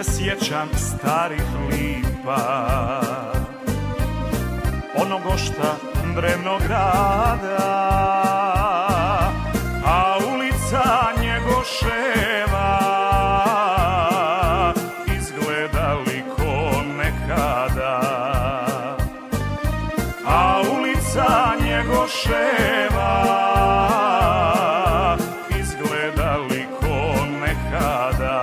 sjećam starih lipa, onog ošta drevnog grada, a ulica Njegoševa izgleda li ko nekada, a ulica Njegoševa izgleda li ko nekada.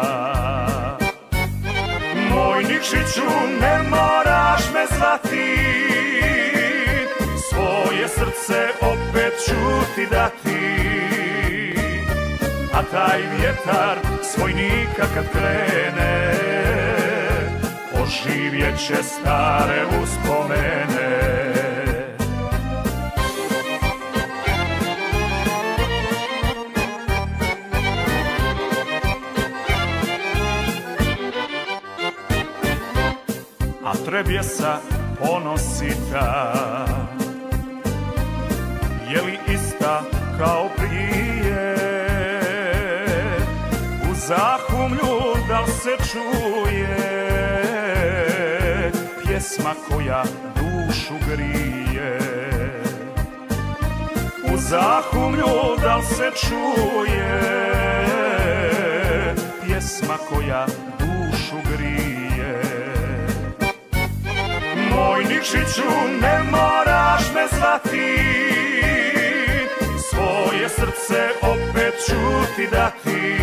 Moj Nikšiću, ne moraš me zvati, svoje srce opet ću ti dati, a taj vjetar svoj nikad kad krene oživjet će stare uspomene. A Trebjesa ponosita, je li ista kao prije? U Zahumlju da li se čuje pjesma koja dušu grije? U Zahumlju da li se čuje pjesma koja dušu grije? Moj Nikšiću, ne moraš me zvati, svoje srce opet ću ti dati,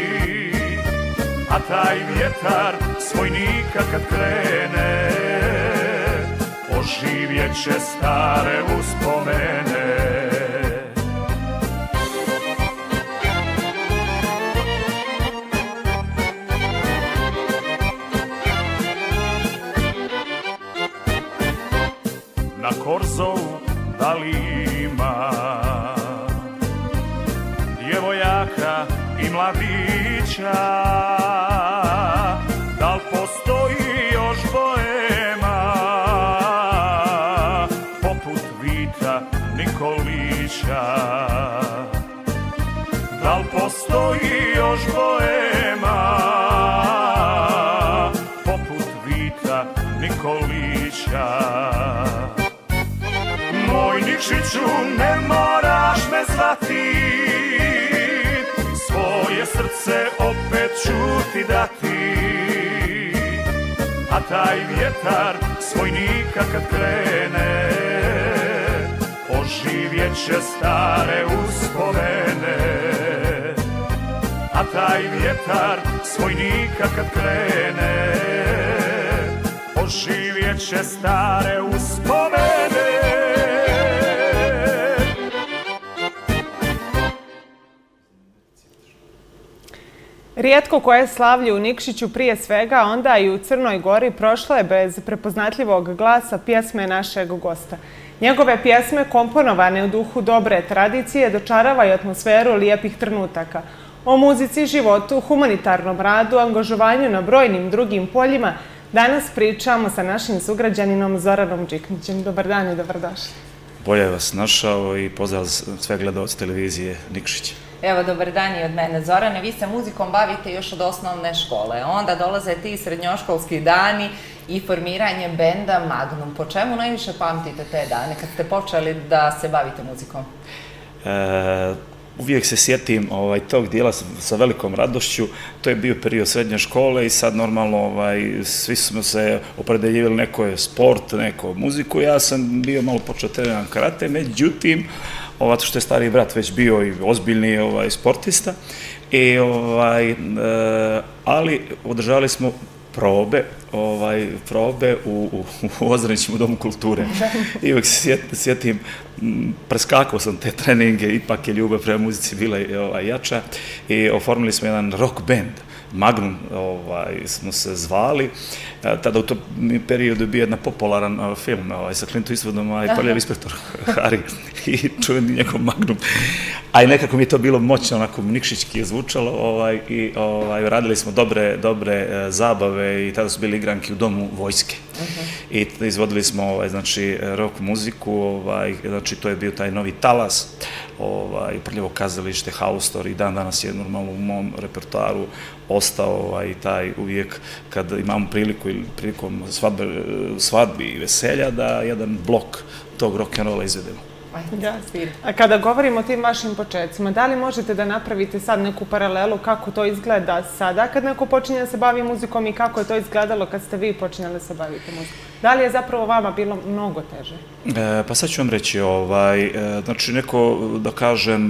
a taj vjetar svoj nikad kad krene oživjet će stare uspomene. Na Korzovu da li ima djevojaka i mladića, da li postoji još boema poput Vita Nikolića? Da li postoji još boema poput Vita Nikolića? Moj Nikšiću, ne moraš me zvati, svoje srce opet ću ti dati, a taj vjetar svoj nikad kad krene oživjet će stare uspomene. A taj vjetar svoj nikad kad krene oživjet će stare uspomene. Rijetko koje slavlje u Nikšiću, prije svega, onda i u Crnoj Gori, prošlo je bez prepoznatljivog glasa pjesme našeg gosta. Njegove pjesme, komponovane u duhu dobre tradicije, dočaravaju atmosferu lijepih trenutaka. O muzici, životu, humanitarnom radu, angažovanju na brojnim drugim poljima danas pričamo sa našim sugrađaninom Zoranom Điknićem. Dobar dan i dobrodošli. Bolje vas našao i pozdrav sve gledaoce televizije Nikšić. Evo, dobar dan i od mene, Zorane. Vi se muzikom bavite još od osnovne škole. Onda dolaze ti srednjoškolski dani i formiranje benda Magnum. Po čemu najviše pamtite te dane kad ste počeli da se bavite muzikom? Uvijek se sjetim tog dijela sa velikom radošću. To je bio period srednje škole i sad normalno svi smo se opredeljivali, neko je sport, neko muziku. Ja sam bio malo počeo treniram karate, međutim, što je stariji brat već bio i ozbiljni sportista, ali održavali smo probe u Ozrenićima u Domu kulture. I uvijek se sjetim, preskakao sam te treninge, ipak je ljubav prema muzici bila jača i oformili smo jedan rock band. Magnum smo se zvali. Tada u tom periodu je bio jedan popularan film sa Clint Eastwoodom, Prljavi inspektor Harry. i čuveni njegov Magnum. A i nekako mi je to bilo moćno, onako nikšićki je zvučalo i radili smo dobre zabave i tada su bili igranki u domu vojske. I izvodili smo, znači, rock muziku, znači, to je bio taj novi talas, Prljevo kazalište, haustor i dan danas je normalno u mom repertoaru ostao taj uvijek kad imamo priliku ili prilikom svadbi i veselja da jedan blok tog rock'n'rolla izvedemo. A kada govorimo o tim vašim početcima, da li možete da napravite sad neku paralelu kako to izgleda sada kad neko počinje da se bavi muzikom i kako je to izgledalo kad ste vi počinjali da se bavite muzikom? Da li je zapravo vama bilo mnogo teže? Pa sad ću vam reći, znači neko, da kažem,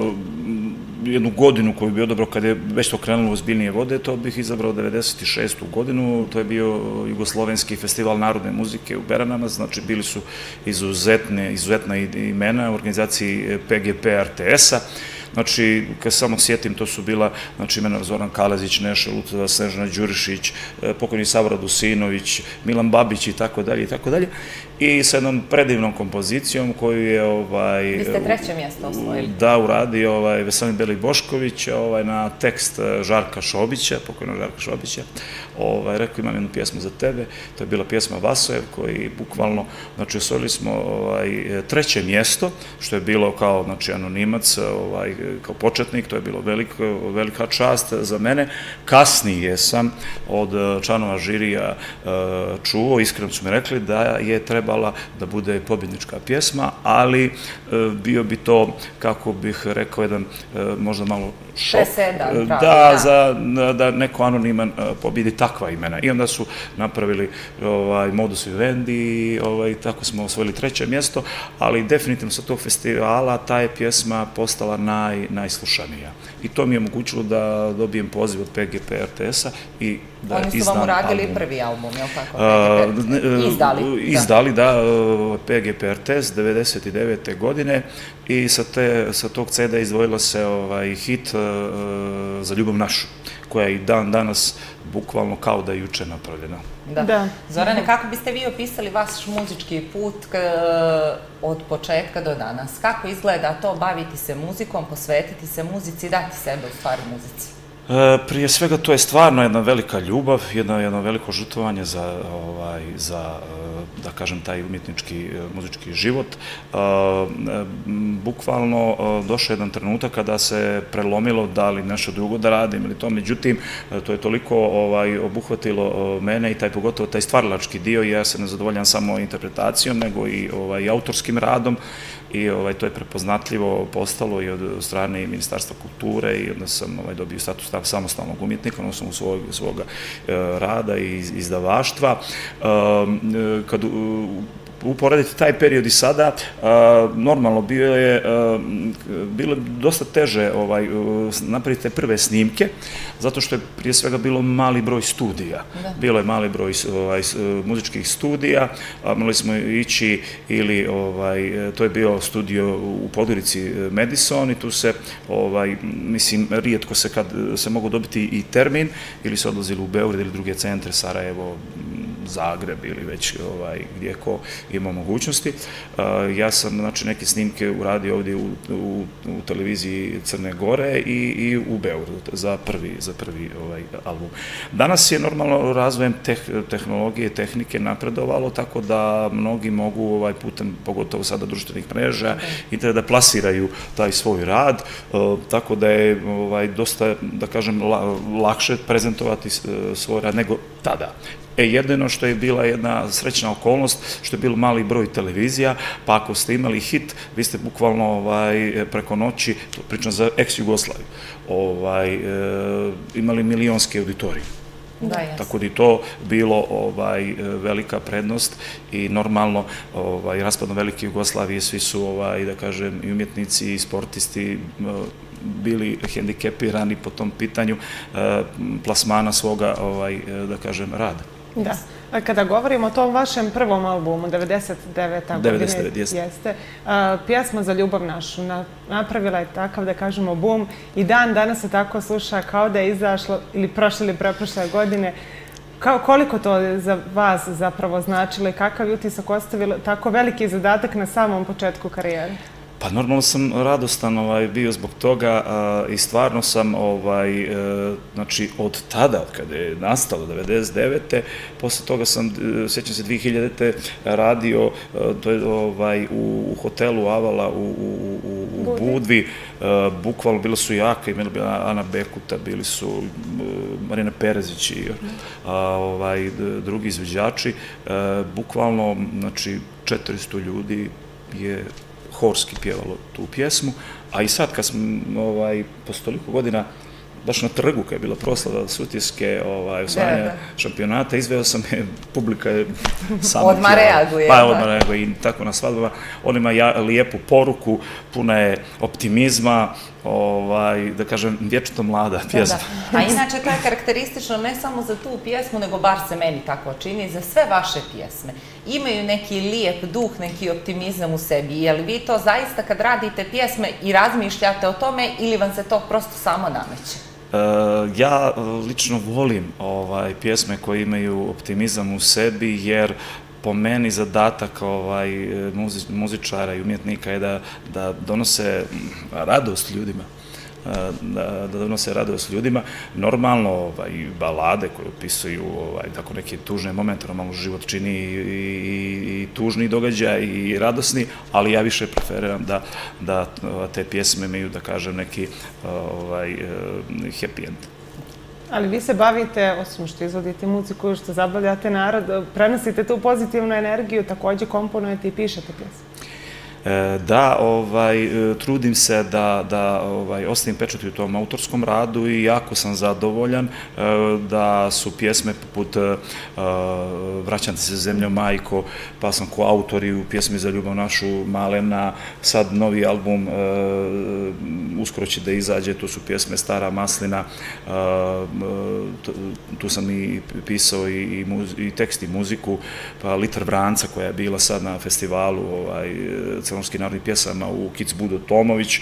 jednu godinu koju bi odabrao kad je već to krenulo u ozbiljnije vode, to bih izabrao 96. godinu, to je bio Jugoslovenski festival narodne muzike u Beranama, znači bili su izuzetna imena u organizaciji PGP RTS-a. Znači, kad samo sjetim, to su bila imena Zoran Kalezić, Neša Lutovac, Snežana Đurišić, pokojni Savor Radusinović, Milan Babić i tako dalje i tako dalje. I sa jednom predivnom kompozicijom koju je... Vi ste treće mjesto osvojili. Da, uradio Veselin Beli-Bošković na tekst Žarka Šobića, pokojnog Žarka Šobića. Rekao, imam jednu pjesmu za tebe, to je bila pjesma Vasojev, koji bukvalno, znači, osvojili smo treće mjesto, što je bilo kao, znači, anonimac, kao početnik, to je bilo velika čast za mene. Kasnije sam od članova žirija čuo, iskreno su mi rekli da je trebala da bude pobjednička pjesma, ali bio bi to, kako bih rekao, jedan možda malo šok. Presedan, Da neko anoniman pobjedi takva imena. I onda su napravili modus vivendi i tako smo osvojili treće mjesto, ali definitivno sa tog festivala ta je pjesma postala najslušanija. I to mi je omogućilo da dobijem poziv od PGP RTS-a i da izdam album. Oni su vam uradili prvi album, je li tako? Izdali, da, PGP RTS 99. godine i sa tog CD izdvojilo se hit Za ljubav našu, koja je i dan danas bukvalno kao da je juče napravljena. Da. Zorane, kako biste vi opisali vaš muzički put od početka do danas? Kako izgleda to baviti se muzikom, posvetiti se muzici, dati sebe u stvari muzici? Prije svega to je stvarno jedna velika ljubav, jedno veliko žrtvovanje za, da kažem, taj umjetnički, muzički život. Bukvalno došao jedan trenutak kada se prelomilo da li nešto drugo da radim ili to, međutim, to je toliko obuhvatilo mene i pogotovo taj stvaralački dio i ja se ne zadovoljam samo interpretacijom, nego i autorskim radom. I to je prepoznatljivo postalo i od strane Ministarstva kulture i onda sam dobio status samostalnog umjetnika na osnovu svoga rada i izdavaštva. Kad uporediti taj period i sada, normalno bilo je dosta teže napraviti te prve snimke, zato što je prije svega bilo mali broj studija. Bilo je mali broj muzičkih studija, morali smo ići ili, to je bio studio u Podgorici Madison i tu se, mislim, rijetko se kad se mogu dobiti i termin, ili se odlazili u Beograd ili druge centre, Sarajevo, Zagreb ili već gdje ko ima mogućnosti. Ja sam, znači, neke snimke uradio ovdje u televiziji Crne Gore i u Beogradu za prvi album. Danas je normalno razvojem tehnologije, tehnike napredovalo, tako da mnogi mogu putem, pogotovo sada društvenih mreža, da plasiraju taj svoj rad, tako da je dosta, da kažem, lakše prezentovati svoj rad nego tada. Jedino što je bila jedna srećna okolnost, što je bilo mali broj televizija, pa ako ste imali hit, vi ste bukvalno preko noći, pričam za ex-Jugoslaviju, imali milionski auditorij. Tako da je to bilo velika prednost i normalno raspadom velike Jugoslavije svi su, da kažem, i umjetnici i sportisti bili hendikepirani po tom pitanju plasmana svoga, da kažem, rada. Da. A kada govorimo o tom vašem prvom albumu, 99. godine, jeste, pjesma Za ljubav našu napravila je takav, da kažemo, bum i dan danas se tako sluša kao da je izašlo ili prošle ili preprošle godine. Koliko to za vas zapravo značilo i kakav je utisak ostavilo tako veliki zadatak na samom početku karijere? Pa normalno sam radostan bio zbog toga i stvarno sam, znači od tada, od kada je nastalo 99. Posle toga sam, sjećam se 2000. radio u hotelu Avala u Budvi, bukvalno bilo su Jaka, imali bi Ana Bekuta, bili su Marina Perezić i drugi izvođači, bukvalno, znači 400 ljudi je horski pjevalo tu pjesmu, a i sad kad smo posle toliko godina baš na trgu kad je bila proslava Sutjeske osvajanja šampionata, izveo sam je, publika je sama odmah reaguje. Pa odmah reaguje i tako na svadbama. On ima lijepu poruku, puna je optimizma, da kažem, vječito mlada pjesma. A inače to je karakteristično ne samo za tu pjesmu, nego bar se meni tako čini, za sve vaše pjesme. Imaju neki lijep duh, neki optimizam u sebi. Je li vi to zaista kad radite pjesme i razmišljate o tome ili vam se to prosto samo nameće? Ja lično volim pjesme koje imaju optimizam u sebi, jer po meni zadatak muzičara i umjetnika je da donose radost ljudima. Da donose radost ljudima. Normalno, balade koje opisuju tako neke tužne momente, normalno život čini i tužni događaj i radosni, ali ja više preferiram da te pjesme imaju, da kažem, neki happy end. Ali vi se bavite, osim što izvodite muziku, što zabavljate narod, prenosite tu pozitivnu energiju, također komponujete i pišete pjesme. Da, trudim se da ostavim pečat u tom autorskom radu i jako sam zadovoljan da su pjesme poput Vraćam te se zemljo majko, pa sam koautor i u pjesmi Za ljubav našu, Malena, sad novi album uskoro će da izađe, tu su pjesme Stara maslina, tu sam i pisao i tekst i muziku, pa Litar vranca koja je bila sad na festivalu crnogorskih narodnih pjesama u Kic Budo Tomović.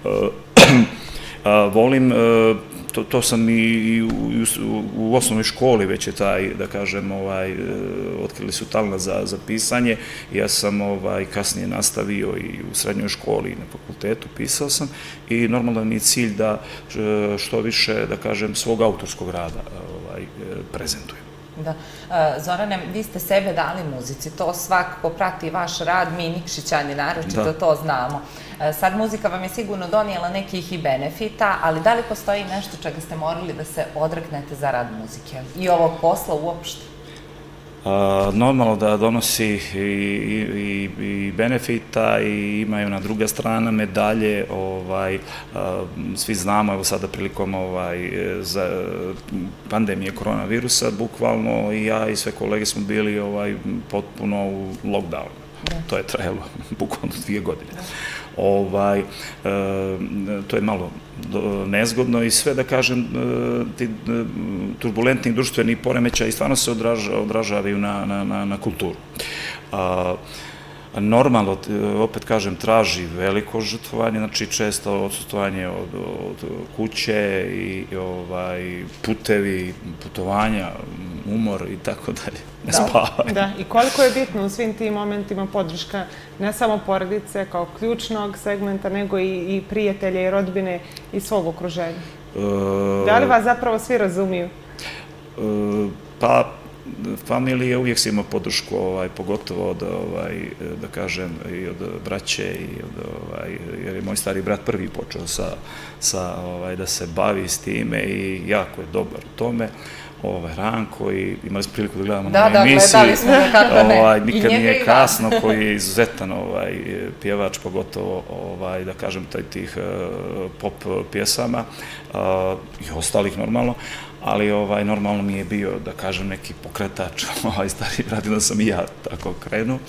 Volim, to sam i u osnovnoj školi već je taj, da kažem, otkrili su talent za pisanje. Ja sam kasnije nastavio i u srednjoj školi i na fakultetu pisao sam i normalno mi je cilj da što više, da kažem, svog autorskog rada prezentujem. Da. Zorane, vi ste sebe dali muzici, to svakako prati vaš rad, mi Nikšićani naročito to znamo. Sad muzika vam je sigurno donijela nekih i benefita, ali da li postoji nešto čega ste morali da se odreknete za rad muzike i ovog posla uopšte? Normalno da donosi i benefita i imaju na druga strana medalje. Svi znamo, evo sada prilikom pandemije koronavirusa, bukvalno i ja i sve kolege smo bili potpuno u lockdownu. To je trajalo bukvalno 2 godine. To je malo nezgodno i sve, da kažem, ti turbulentni društveni poremećaji stvarno se odražavaju na kulturu. Normalno, opet kažem, traži veliko žrtvovanje, znači često odsutovanje od kuće i putevi, putovanja, umor i tako dalje, ne spavanje. Da, i koliko je bitno u svim tim momentima podrška ne samo porodice kao ključnog segmenta, nego i prijatelja i rodbine i svog okruženja? Da li vas zapravo svi razumiju? Pa, familija uvijek se ima podršku, pogotovo od, da kažem, i od braće, jer je moj stari brat prvi počeo da se bavi s time i jako je dobar u tome. Ranko, i imali smo priliku da gledamo na emisiji. Da, gledali smo ga, kako ne. Nikad nije kasno, koji je izuzetan pjevač, pogotovo, da kažem, tih pop pjesama i ostalih normalno, ali normalno mi je bio, da kažem, neki pokretač, stari brat, da sam i ja tako krenuo.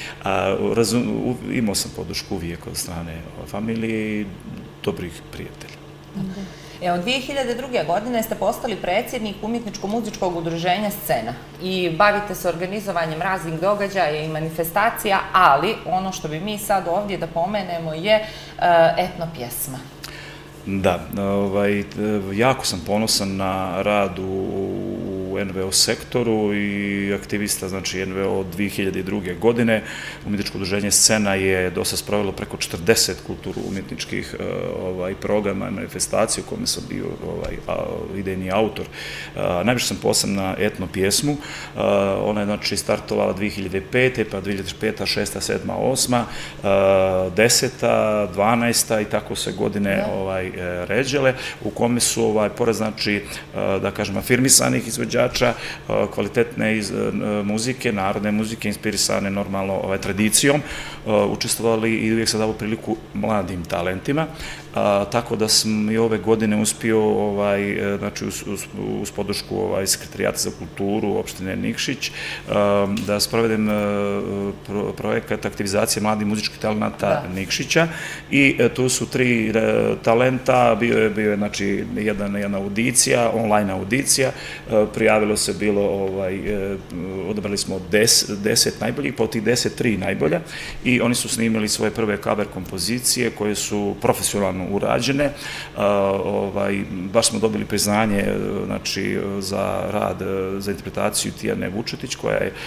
Imao sam podršku uvijek od strane familije i dobrih prijatelja. Od 2002. godine ste postali predsjednik umjetničko-muzičkog udruženja Scena i bavite se organizovanjem raznih događaja i manifestacija, ali ono što bi mi sad ovdje da pomenemo je etno pjesma. Da, jako sam ponosan na rad u u NVO sektoru i aktivista, znači NVO od 2002. godine. Umjetničko udruženje Scena je dosta sprovelo preko 40 kulturno-umjetničkih programa i manifestacija u kome sam bio idejni autor. Najviše sam posebno na etno pjesmu. Ona je znači startovala 2005. pa 2005. 6. 7. 8. 10. 12. i tako se godine ređale, u kome su, pored znači, da kažem, afirmisanih izvođača, kvalitetne muzike, narodne muzike, inspirisane normalno tradicijom, učestvovali i uvijek se davo priliku mladim talentima, tako da sam i ove godine uspio, znači, uz podršku Sekretarijata za kulturu opštine Nikšić, da sprovedem projekat aktivizacije mladih muzičkih talenata Nikšića i tu su 3 talenta, bio je znači jedna audicija, online audicija, prijavilo se bilo, odabrali smo 10 najboljih, po tih 10 3 najbolja i oni su snimili svoje prve cover kompozicije koje su profesionalno urađene. Baš smo dobili priznanje znači za rad, za interpretaciju Tijane Vučetić koja je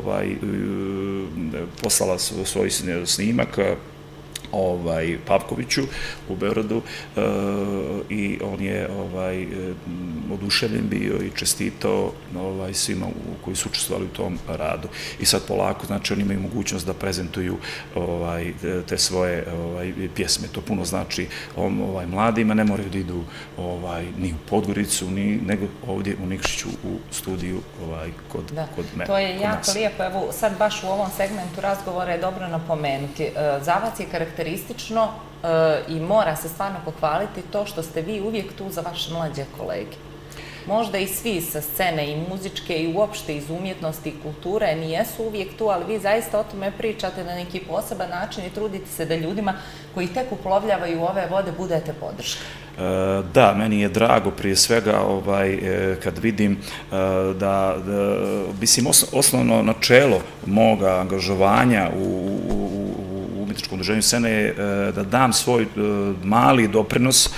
poslala svoj snimak Pavkoviću u Beogradu i on je oduševljen bio i čestitao svima koji su učestvovali u tom radu. I sad polako, znači, oni imaju mogućnost da prezentuju te svoje pjesme. To puno znači mladima, ne moraju da idu ni u Podgoricu, nego ovdje u Nikšiću u studiju kod mene. To je jako lijepo. Evo, sad baš u ovom segmentu razgovora je dobro napomenuti. Za vas je karakteristično i mora se stvarno pohvaliti to što ste vi uvijek tu za vaše mlađe kolege. Možda i svi sa scene i muzičke i uopšte iz umjetnosti i kulture nijesu uvijek tu, ali vi zaista o tome pričate na neki poseban način i trudite se da ljudima koji tek uplovljavaju ove vode budete podrška. Da, meni je drago prije svega kad vidim da, mislim, osnovno načelo moga angažovanja u umjetničkom udruženju Scena je da dam svoj mali doprinos,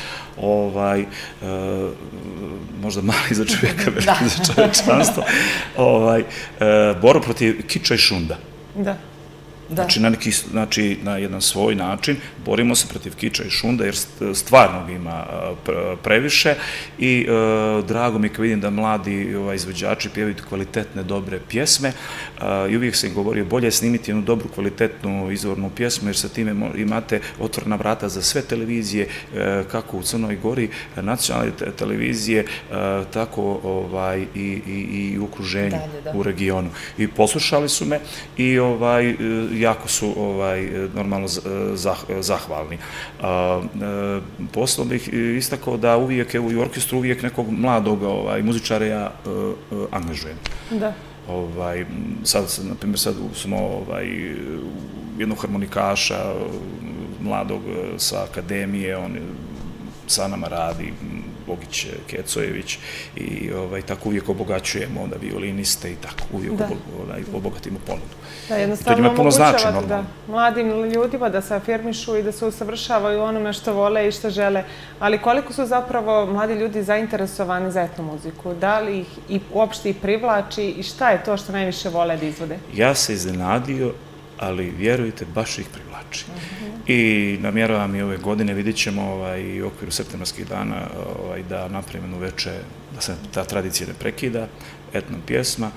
možda mali za čovjeka, veliki za čovječanstvo, borbu protiv kiča i šunda. Da. Znači, na jedan svoj način borimo se protiv kiča i šunda, jer stvarno ima previše i drago mi kad vidim da mladi izvođači pjevaju kvalitetne, dobre pjesme i uvijek sam im govorio bolje je snimiti jednu dobru, kvalitetnu izvornu pjesmu, jer sa time imate otvorena vrata za sve televizije, kako u Crnoj Gori, nacionalne televizije, tako i u okruženju, u regionu. I poslušali su me i jako su normalno zahvalni. Posledno bih istakao da uvijek u orkestru uvijek nekog mladog muzičara ja angažujem. Da. Sad, na primjer, sad smo jednog harmonikaša mladog sa akademije, on sa nama radi, Bogić Kecojević i tako uvijek obogaćujemo onda violiniste i tako uvijek obogatimo ponudu. Da, jednostavno omogućavate mladim ljudima da se afirmišu i da se usavršavaju onome što vole i što žele. Ali koliko su zapravo mladi ljudi zainteresovani za etno muziku? Da li ih i uopšte i privlači i šta je to što najviše vole da izvode? Ja se iznenadio, ali vjerujte, baš ih privlači. I namjeravam i ove godine, vidjet ćemo i u okviru septembarskih dana da napravimo veče, da se ta tradicija ne prekida, etno pjesma,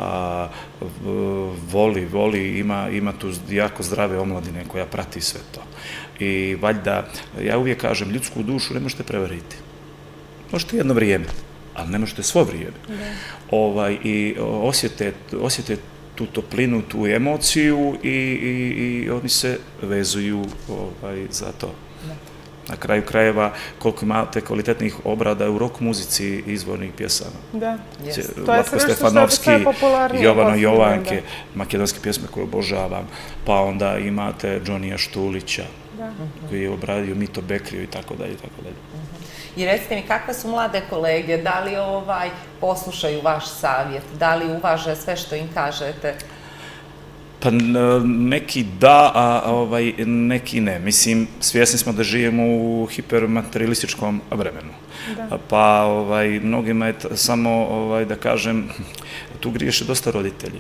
voli, ima tu jako zdrave omladine koja prati sve to. I valjda, ja uvijek kažem, ljudsku dušu ne možete prevariti. Možete jedno vrijeme, ali ne možete svo vrijeme. I osjete tu toplinu, tu emociju i oni se vezuju za to. Na kraju krajeva, koliko imate kvalitetnih obrada u rock muzici izvornih pjesama. Da. Vlatko Stefanovski, Jovano Jovanke, makedonske pjesme koje obožavam, pa onda imate Džonija Štulića, koji je obradio Mito Bekriju i tako dalje, i tako dalje. I recite mi, kakve su mlade kolege, da li poslušaju vaš savjet, da li uvaže sve što im kažete? Pa neki da, a neki ne. Mislim, svjesni smo da živimo u hipermaterialističkom vremenu. Pa mnogima je samo, da kažem, tu griješe dosta roditelji.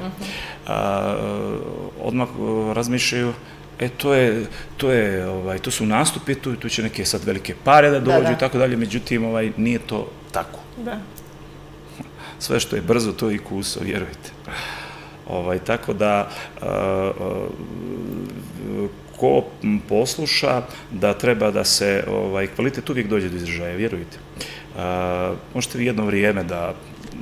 Odmah razmišljaju, to su nastupi, tu će neke sad velike pare da dođu i tako dalje, međutim, nije to tako. Sve što je brzo, to je i kuso, vjerujte. Tako da, ko posluša da treba da se kvalitet uvijek dođe do izražaja, vjerujte. Možete vi jedno vrijeme da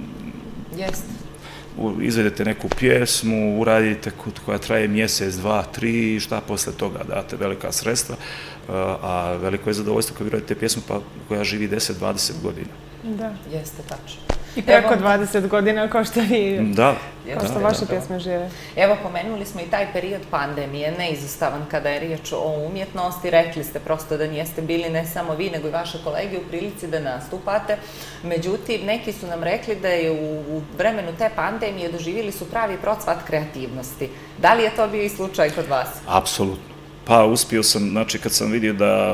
izvedete neku pjesmu, uradite koja traje mjesec, 2, 3, šta posle toga date velika sredstva, a veliko je zadovoljstvo kad vi radite pjesmu koja živi 10-20 godina. Da, jeste tačno. I preko 20 godina kao što vi, kao što vaše pjesme žive. Evo, pomenuli smo i taj period pandemije, neizostavan kada je riječ o umjetnosti. Rekli ste prosto da nijeste bili ne samo vi, nego i vaše kolege u prilici da nastupate. Međutim, neki su nam rekli da je u vremenu te pandemije doživjeli su pravi procvat kreativnosti. Da li je to bio i slučaj kod vas? Apsolutno. Pa uspio sam, znači kad sam vidio da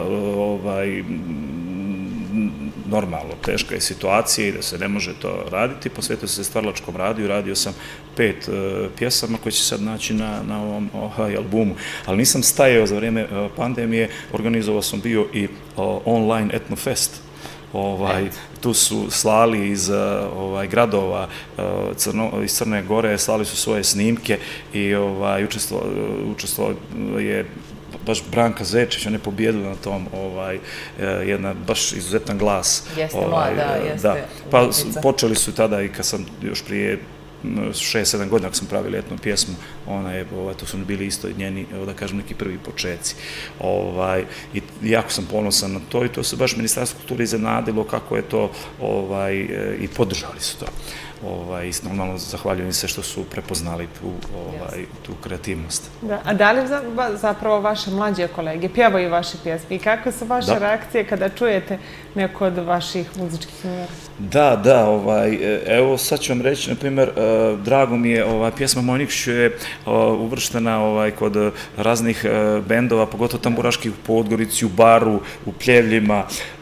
normalno, teška je situacija i da se ne može to raditi. Posvetio sam se stvaralačkom radiju, radio sam 5 pjesama koje će sad naći na ovom albumu. Ali nisam stajao za vrijeme pandemije, organizovao sam bio i online etnofest. Tu su slali iz gradova iz Crne Gore, slali su svoje snimke i učestvovao je baš Branka Zečić, ona je pobijedila na tom, jedan baš izuzetan glas. Jeste mlada, jeste. Pa počeli su tada i kad sam još prije 6-7 godina kad sam pravili jednu pjesmu, to su bili isto njeni, da kažem, neki prvi početci. I jako sam ponosan na to i to se baš Ministarstvo kulture iznenadilo kako je to i podržali su to. Normalno zahvaljujem se što su prepoznali tu kreativnost. A da li zapravo vaše mlađe kolege pjevaju vaše pjesme i kakve su vaše reakcije kada čujete neko od vaših muzičkih numera? Da, evo sad ću vam reći, na primjer, drago mi je, pjesma Moj Nikšiću je uvrštena kod raznih bendova, pogotovo tamburaških u Podgorici, u Baru, u Pljevljima,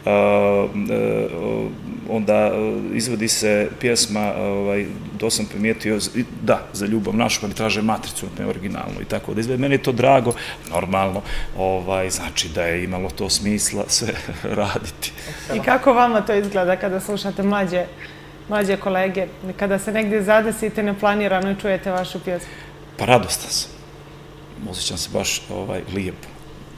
onda izvodi se pjesma, to sam primijetio, za ljubav našu, kad mi traže Matricu, originalnu i tako da izgleda. Meni je to drago, normalno, znači da je imalo to smisla sve raditi. I kako vama to izgleda kada slušate mlađe kolege, kada se negdje zadesite neplanirano i čujete vašu pjesmu? Pa radostan sam. Osjećam se baš lijepo.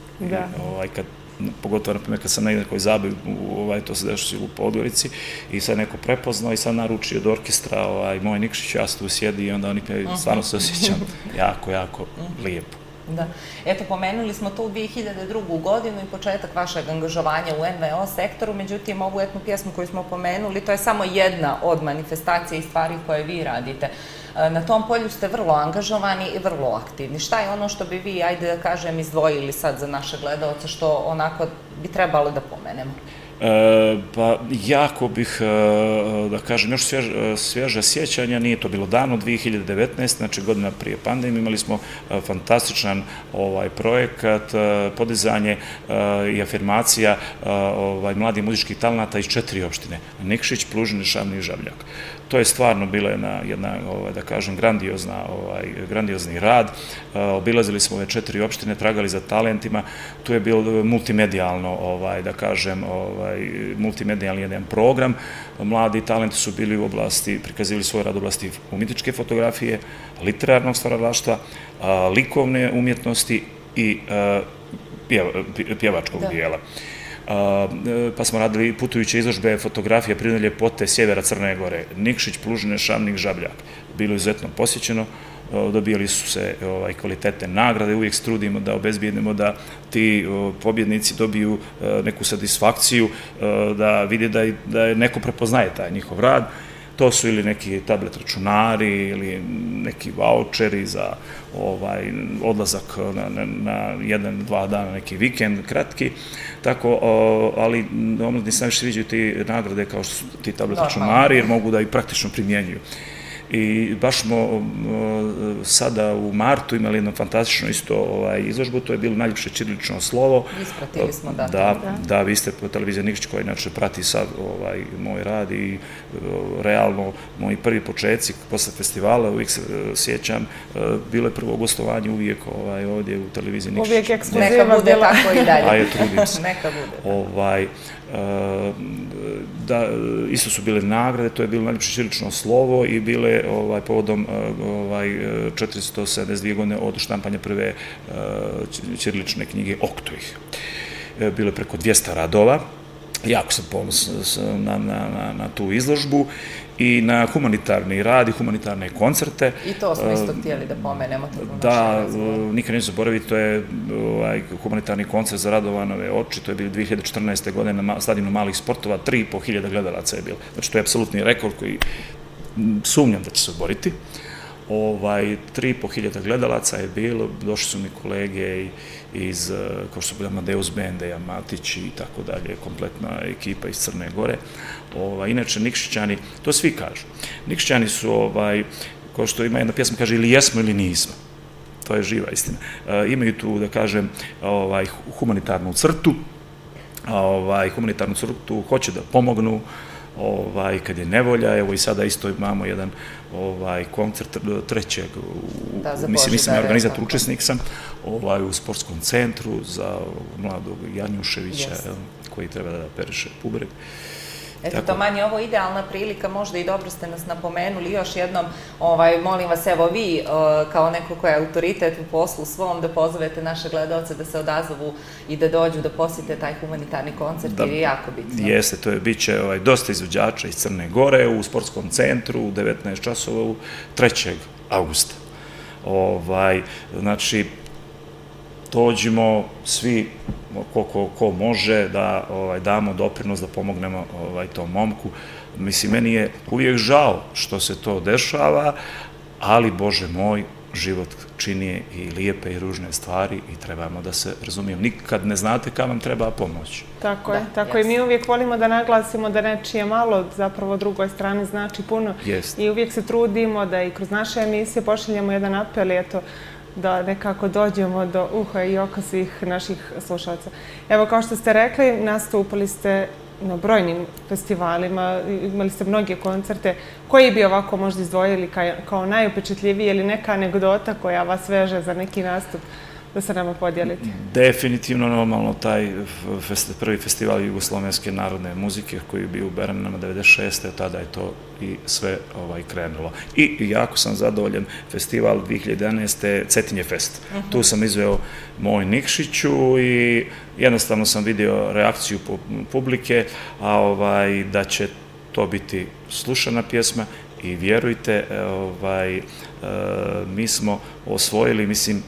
Pogotovo, na primjer, kad sam negdje koji zabavi, to se dešava u Podgorici i sad neko prepoznao i sad naruči od orkestra Moj Nikšić, ja se tu sjedi i onda oni stvarno se osjećam jako, jako lijepo. Da. Eto, pomenuli smo tu 2002. godinu i početak vašeg angažovanja u NVO sektoru, međutim, ovu etnu pjesmu koju smo pomenuli, to je samo jedna od manifestacija i stvari koje vi radite. Na tom polju ste vrlo angažovani i vrlo aktivni. Šta je ono što bi vi, ajde da kažem, izdvojili sad za naše gledalce, što onako bi trebalo da pomenemo? Pa jako bih, da kažem, još svježe sjećanja, nije to bilo davno, 2019, znači godina prije pandemije, imali smo fantastičan projekat, podizanje i afirmacija mladih muzičkih talenata iz 4 opštine, Nikšić, Plužine, Šavni i Žabljak. To je stvarno bila jedna, da kažem, grandiozni rad. Obilazili smo ove 4 opštine, tragali za talentima. Tu je bilo multimedijalno, da kažem, multimedijalni jedan program. Mladi talenti su bili u oblasti, prikazivali svoj rad u oblasti umjetničke fotografije, literarnog stvaralaštva, likovne umjetnosti i pjevačkog dijela. Pa smo radili putujuće izložbe fotografije prirodne ljepote sjevera Crne Gore, Nikšić, Plužine, Šavnik, Žabljak. Bilo je izuzetno posjećeno, dobijali su se kvalitetne nagrade, uvijek se trudimo da obezbijedimo da ti pobjednici dobiju neku satisfakciju, da vide da neko prepoznaje taj njihov rad. To su ili neki tablet računari ili neki vaučeri za odlazak na 1-2 dana, neki vikend, kratki. Tako, ali omladini se najviše sviđaju ti nagrade kao što su ti tablet računari jer mogu da i praktično primjenjuju. I baš smo sada u martu imali jednu fantastičnu isto izložbu, to je bilo najljepše ćirilično slovo. Ispratili smo, Da, vi ste po televiziji Nikšić koja inače prati sad moj rad i realno moji prvi početci posle festivala, uvijek se sjećam, bilo je prvo gostovanje uvijek ovdje u televiziji Nikšić. Uvijek ekskluziva. Neka bude tako i dalje. Ajde, trudim se. Neka bude. Da, isto su bile nagrade, to je bilo najljepše ćirilično slovo i bile povodom 472 godine od štampanja prve ćirilične knjige Oktuih. Bilo je preko 200 radova, jako sam ponosan na tu izložbu i na humanitarni rad i humanitarne koncerte. I to smo isto htjeli da pomenemo. Da, nikad neću zaboraviti, to je humanitarni koncert za Radovanove oči, to je bilo 2014. godine na stadionu malih sportova, 3.500 gledalaca je bilo. Znači, to je apsolutni rekord koji sumnjam da će se oboriti. 3.500 gledalaca je bilo, došli su mi kolege iz, kao što su bili Amadeus Bende, Matić i tako dalje, kompletna ekipa iz Crne Gore. Inače, Nikšićani, to svi kažu, Nikšićani su, kao što ima jedna pjesma, kaže ili jesmo ili nismo. To je živa istina. Imaju tu, da kažem, humanitarnu crtu, hoće da pomognu, kad je nevolja, evo i sada isto imamo jedan koncert trećeg, mislim, nisam ja organizator, učesnik sam, u sportskom centru za mladog Janjuševića, koji treba da periše bubreg. Eto, taman je ovo idealna prilika, možda i dobro ste nas napomenuli još jednom, molim vas, evo vi, kao neko ko je autoritet u poslu svom, da pozovete naše gledalce da se odazovu i da dođu da posjete taj humanitarni koncert, jer je jako bitno. Jeste, to je, bit će dosta izvođača iz Crne Gore u sportskom centru u 19 časova 3. augusta. Znači, dođimo svi, ko može, da damo doprinos, da pomognemo tom momku. Mislim, meni je uvijek žao što se to dešava, ali, Bože moj, život čini i lijepe i ružne stvari i trebamo da se razumijemo. Nikad ne znate kad vam treba pomoć. Tako je, tako i mi uvijek volimo da naglasimo da nečije malo zapravo drugoj strani znači puno i uvijek se trudimo da i kroz naše emisije pošaljemo jedan apel, eto, da nekako dođemo do uha i oka svih naših slušalaca. Evo, kao što ste rekli, nastupali ste na brojnim festivalima, imali ste mnoge koncerte. Koji bi ovako možda izdvojili kao najupečetljiviji ili neka anegdota koja vas veže za neki nastup da se nama podijelite? Definitivno, normalno, taj prvi festival Jugoslovenske narodne muzike koji je bio u Beranama 96. Tada je to i sve krenulo. I jako sam zadovoljan festival 2011. Cetinje fest. Tu sam izveo moj Nikšiću i jednostavno sam vidio reakciju publike, da će to biti slušana pjesma i vjerujte, mi smo osvojili, mislim,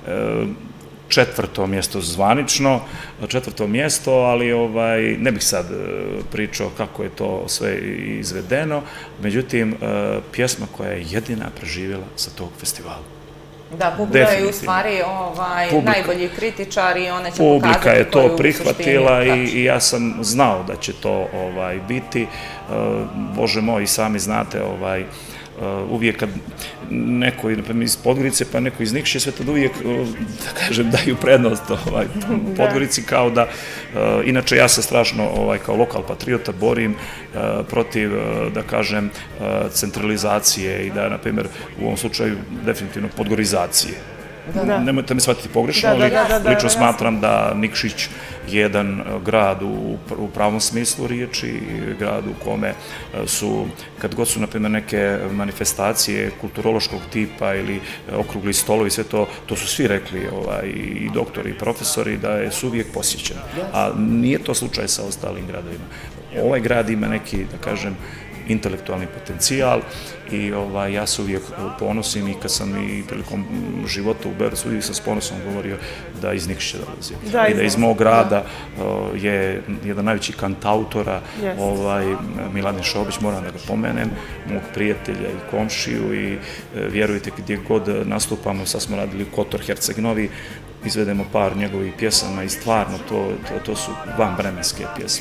4. mjesto zvanično, 4. mjesto, ali ne bih sad pričao kako je to sve izvedeno, međutim, pjesma koja je jedina preživjela sa tog festivala. Da, publika je u stvari najbolji kritičar i ona će pokazati koju u suštini. Publika je to prihvatila i ja sam znao da će to biti. Bože moj, i sami znate, uvijek kad neko iz Podgorice pa neko iz Nikšića, sve tad uvijek, da kažem, daju prednost Podgorici, kao da, inače ja se strašno kao lokal patriota borim protiv, da kažem, centralizacije i da, na primjer, u ovom slučaju definitivno podgorizacije. Nemojte me shvatiti pogrešno, ali lično smatram da Nikšić je jedan grad u pravom smislu riječi, grad u kome su, kad god su, na primjer, neke manifestacije kulturološkog tipa ili okrugli stolovi, sve to, to su svi rekli, i doktori i profesori, da je uvijek posjećen. A nije to slučaj sa ostalim gradovima. Ovaj grad ima neki, da kažem, intelektualni potencijal i ja se uvijek ponosim i kad sam i prilikom života u Beogradu uvijek sam s ponosom govorio da iz Nikšića dolazim. I da iz mog grada je jedan najveći kantautora, Miladin Šobić, moram da ga pomenem, mog prijatelja i komšiju i vjerujte gdje god nastupamo, sad smo radili u Kotor Herceg-Novi, izvedemo par njegovih pjesama i stvarno to su vanvremenske pjesme.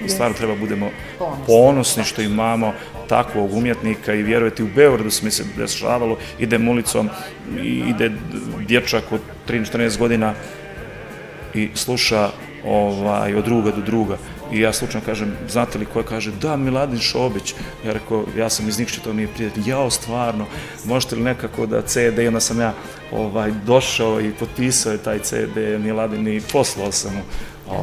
I stvarno treba budemo ponosni što imamo takvog umjetnika i vjerujete, u Beogradu mi se dešavalo, idem ulicom i ide dječak od 13-14 godina i sluša od druga do druga. I ja slučajno kažem, znate li ko kaže, da, Miladin Šobić. Ja rekao, ja sam iz Nikšića, to mi je prijatelj. Jao, stvarno, možete li nekako da CD, i onda sam ja došao i potpisao je taj CD Miladin i poslao sam mu.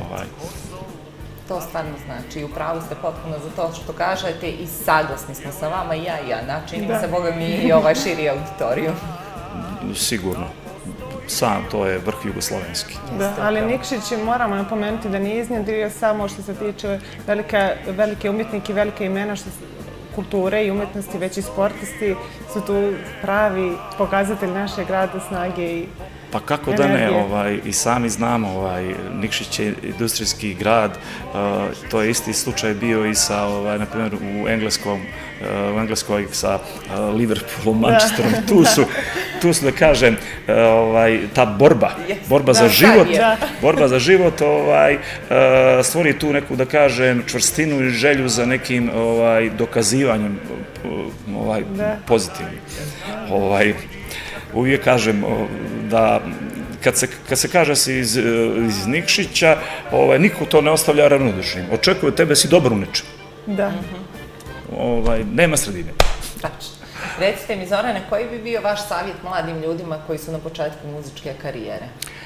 To stvarno znači, upravo ste potpuno za to što kažete i saglasni smo sa vama i ja, načini se, Boga mi, i širi auditoriju. Sigurno. Sam, to je vrh jugoslovenski. Da, ali Nikšić moramo napomenuti da nije iznjedrio samo što se tiče velike umjetnike i velike imena kulture i umjetnosti, već i sportisti su tu pravi pokazatelj našeg grada, snage i energije. Pa kako da ne, i sami znamo, Nikšić je industrijski grad, to je isti slučaj bio i sa, na primjer, u Engleskoj sa Liverpoolom, Manchesterom, tu su, da kažem, ta borba za život, stvori tu neku, da kažem, čvrstinu i želju za nekim dokazivanjem pozitivnim. Uvijek kažem da kad se kaže si iz Nikšića, niko to ne ostavlja ravnodušnim. Očekuje tebe si dobar u nečemu. Da. Nema sredine. Tačno. Recite mi, Zorane, koji bi bio vaš savjet mladim ljudima koji su na početku muzičke karijere?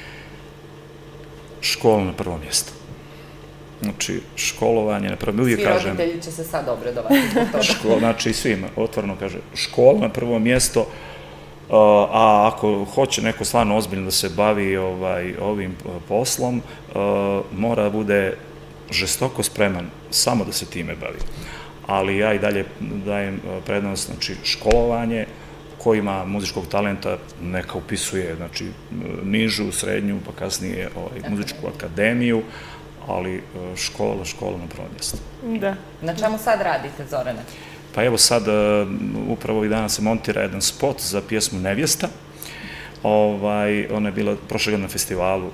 Škola na prvo mjesto. Znači, školovanje na prvo mjesto. Svi roditelji će se sad obradovati zbog toga. Znači, svima, otvoreno kaže, škola na prvo mjesto. A ako hoće neko stvarno ozbiljno da se bavi ovim poslom, mora da bude žestoko spreman samo da se time bavi. Ali ja i dalje dajem prednost, znači, školovanje, ko ima muzičkog talenta, neka upisuje, znači, nižu, srednju, pa kasnije muzičku akademiju, ali škola na prvo mjesto. Da. Na čemu sad radite, Zorane? Pa evo sad, upravo ovih dana se montira jedan spot za pjesmu Nevjesta. Ona je bila prošle godine na festivalu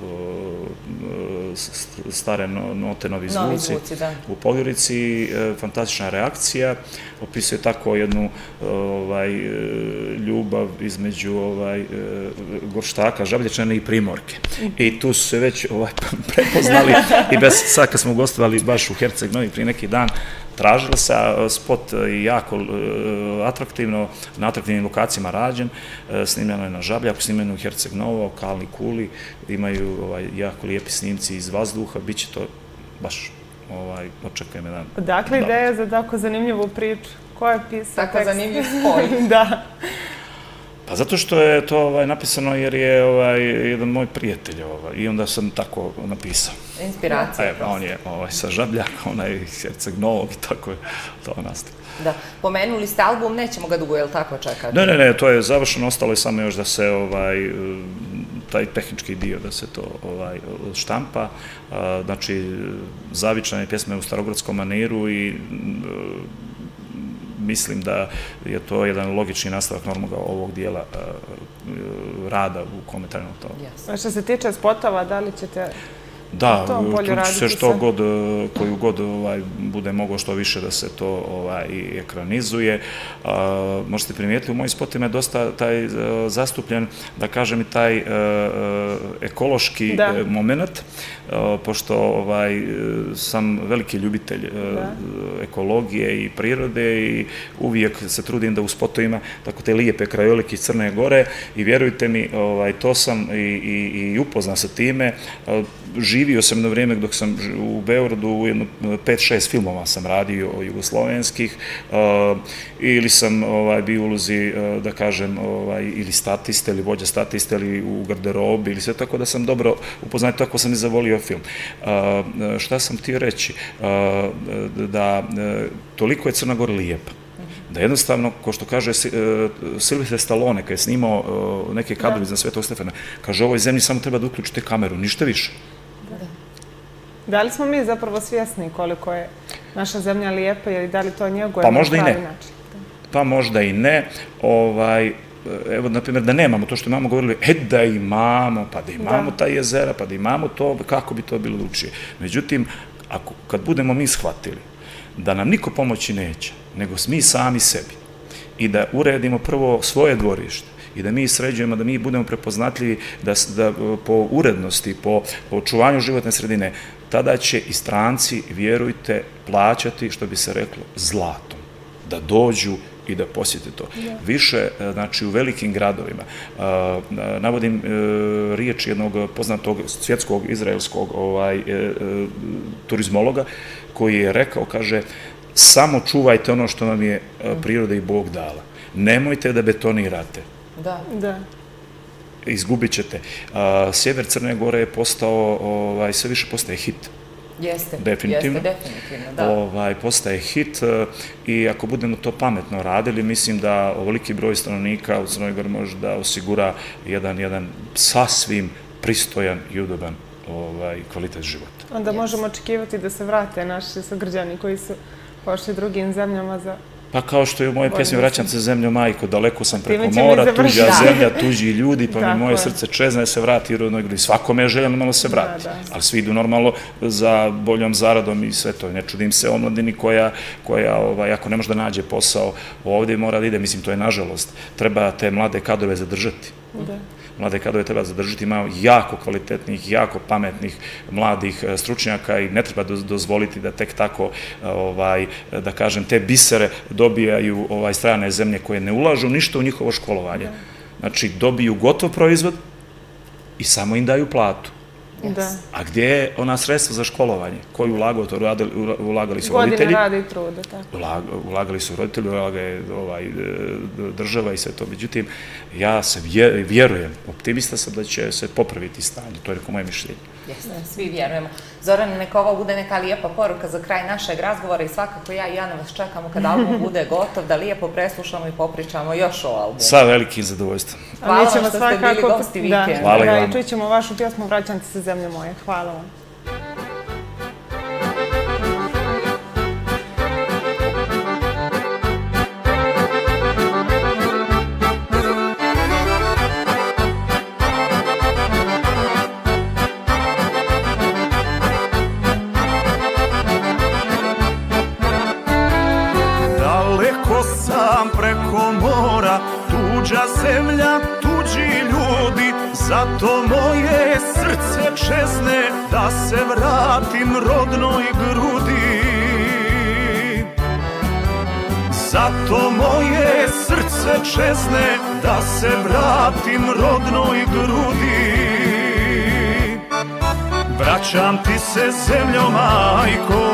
Stare note, novi zvuci u Podgorici. Fantastična reakcija. Opisuje tako jednu ljubav između Gorštaka, Žablječane i Primorke. I tu su se već prepoznali i sad kad smo gostovali baš u Herceg Novi prije neki dan, tražilo se, spot je jako atraktivno, na atraktivnim lokacijama rađen, snimljeno je na Žabljaku, snimljeno u Herceg Novo, Kalni Kuli, imaju jako lijepi snimci iz vazduha, bit će to baš, očekujem jedan. Odakle ideja za tako zanimljivu priču? Ko je pisao tekst? Tako zanimljiv spoj. Da. Pa zato što je to napisano jer je jedan moj prijatelj i onda sam tako napisao. Inspiracija. On je sa Žabljaka, onaj iz Herceg Novog i tako je to nastalo. Da, pomenuli ste album, nećemo ga dugo, je li tako čekati? Ne, to je završeno, ostalo je samo još da se taj tehnički dio, da se to štampa. Znači, Zavičane pjesme u starogradskom maniru i mislim da je to jedan logični nastavak normalnog ovog dijela rada u kome trenutno. Što se tiče spotova, da li ćete Da, trudit ću se što god, koju god bude moglo što više da se to i ekranizuje. Možete primijetiti, u mojim spotima je dosta taj zastupljen, da kažem, i taj ekološki moment, pošto sam veliki ljubitelj ekologije i prirode i uvijek se trudim da u spotovima tako te lijepe krajolike iz Crne Gore i vjerujte mi, to sam i upoznan sa time. Živio sam jedno vrijeme dok sam u Beogradu, 5-6 filmova sam radio jugoslovenskih, ili sam bio u ulozi, da kažem, ili statiste, ili vođa statiste, ili u garderobi, ili sve tako da sam dobro upoznat, tako sam i zavolio film. Šta sam htio reći? Da toliko je Crna Gora lijepa. Da jednostavno, ko što kaže Silvestre Stallone, kad je snimao neke kadrovi za Svetog Stefana, kaže, ovoj zemlji samo treba da uključite kameru, ništa više. Da li smo mi zapravo svjesni koliko je naša zemlja lijepa ili da li to njeguje na pravi način? Pa možda i ne. Evo, na primjer, da nemamo to što imamo, govorili, da imamo, pa da imamo ta jezera, pa da imamo to, kako bi to bilo drugčije. Međutim, Kad budemo mi shvatili da nam niko pomoći neće, nego mi sami sebi, i da uredimo prvo svoje dvorište, i da mi sređujemo, da mi budemo prepoznatljivi da po urednosti, po očuvanju životne sredine, tada će i stranci, vjerujte, plaćati, što bi se reklo, zlatom, da dođu i da posjete to. Više, znači, u velikim gradovima, navodim riječ jednog poznatog svjetskog, izraelskog turizmologa, koji je rekao, kaže, samo čuvajte ono što vam je priroda i Bog dala. Nemojte da betonirate. Da. Izgubit ćete. Sjever Crne Gore je postao, sve više postaje hit. Jeste, definitivno, da. Postaje hit i ako budemo to pametno radili, mislim da ovoliki broj stanovnika u Crnoj Gori može da osigura jedan sasvim pristojan i udoban kvalitet života. Onda možemo očekivati da se vrate naši sugrađani koji su pošli drugim zemljama za... Pa kao što je u mojoj pjesmi Vraćam se zemljo majko, daleko sam preko mora, tuđa zemlja, tuđi ljudi, pa mi moje srce čezne se vrati u rodnoj grudi. Svakome je željeno malo se vrati, ali svi idu normalno za boljom zaradom i sve to. Ne čudim se omladini koja ako ne može da nađe posao ovdje mora da ide, mislim to je nažalost. Treba te mlade kadrove zadržati. Mlade kadrove treba zadržati, imamo jako kvalitetnih, jako pametnih mladih stručnjaka i ne treba dozvoliti da tek tako, da kažem, te bisere dobijaju strane zemlje koje ne ulažu ništa u njihovo školovanje. Znači, dobiju gotov proizvod i samo im daju platu. A gdje je ona sredstva za školovanje? Koji ulagao to? Ulagali su roditelji. Godine rada i truda, tako. Ulagali su roditelji, ulagali država i sve to. Međutim, ja se vjerujem, optimista sam da će se popraviti stanje. To je neko moje mišljenje. Jesno, svi vjerujemo. Zoran, neka ovo bude neka lijepa poruka za kraj našeg razgovora i svakako ja i Ana vas čekamo kad album bude gotov, da lijepo preslušamo i popričamo još o albumu. Sa velikim zadovoljstvom. Hvala vam što ste bili gosti vikenda. Hvala i vam. I čućemo vašu pjesmu Vraćam se zemljo moje. Hvala vam. Tuđa zemlja, tuđi ljudi, zato moje srce čezne da se vratim rodnoj grudi. Zato moje srce čezne da se vratim rodnoj grudi. Vraćam ti se zemljo majko,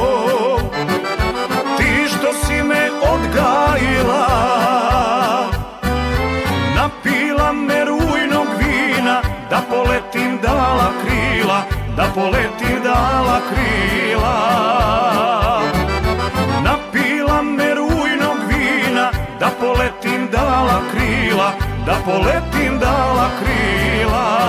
ti što si me odgajila. Napila me rujnog vina, da poletim dala krila, da poletim dala krila. Napila me rujnog vina, da poletim dala krila, da poletim dala krila.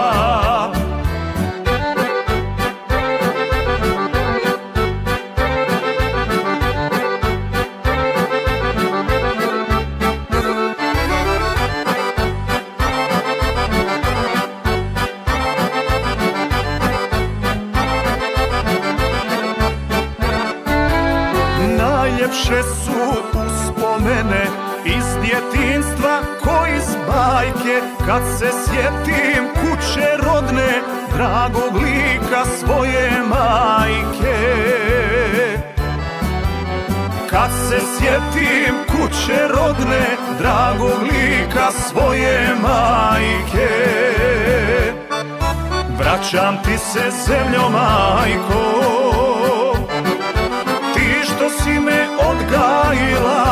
Najljepše su uspomene iz djetinjstva ko iz bajke, kad se sjetim kuće rodne, dragog lika svoje majke. Kad se sjetim kuće rodne, dragog lika svoje majke. Vraćam ti se zemljo majko, što si me odgajila.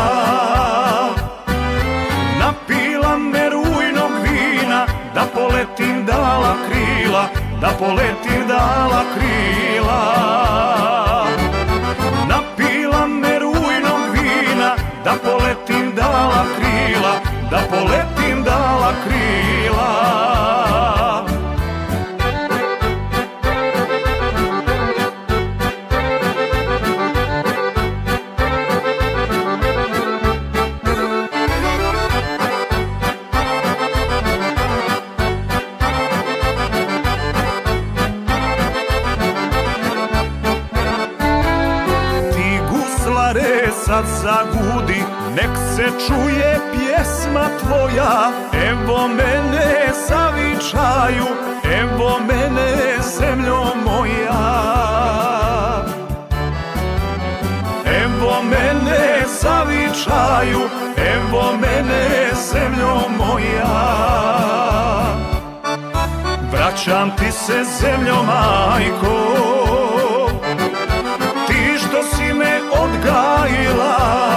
Napila me rujnog vina, da poletim dala krila, da poletim dala krila. Napila me rujnog vina, da poletim dala krila, da poletim dala krila. sad zagudi, nek se čuje pjesma tvoja. Evo mene zavičaju, evo mene zemljo moja. Evo mene zavičaju, evo mene zemljo moja. Vraćam ti se zemljo majko, ti što si me odgajila.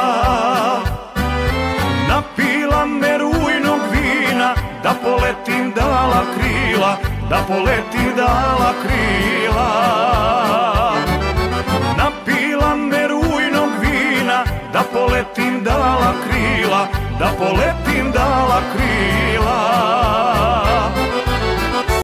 Napila me rujnog vina, da poletim dala krila, da poletim dala krila. Napila me rujnog vina, da poletim dala krila, da poletim dala krila.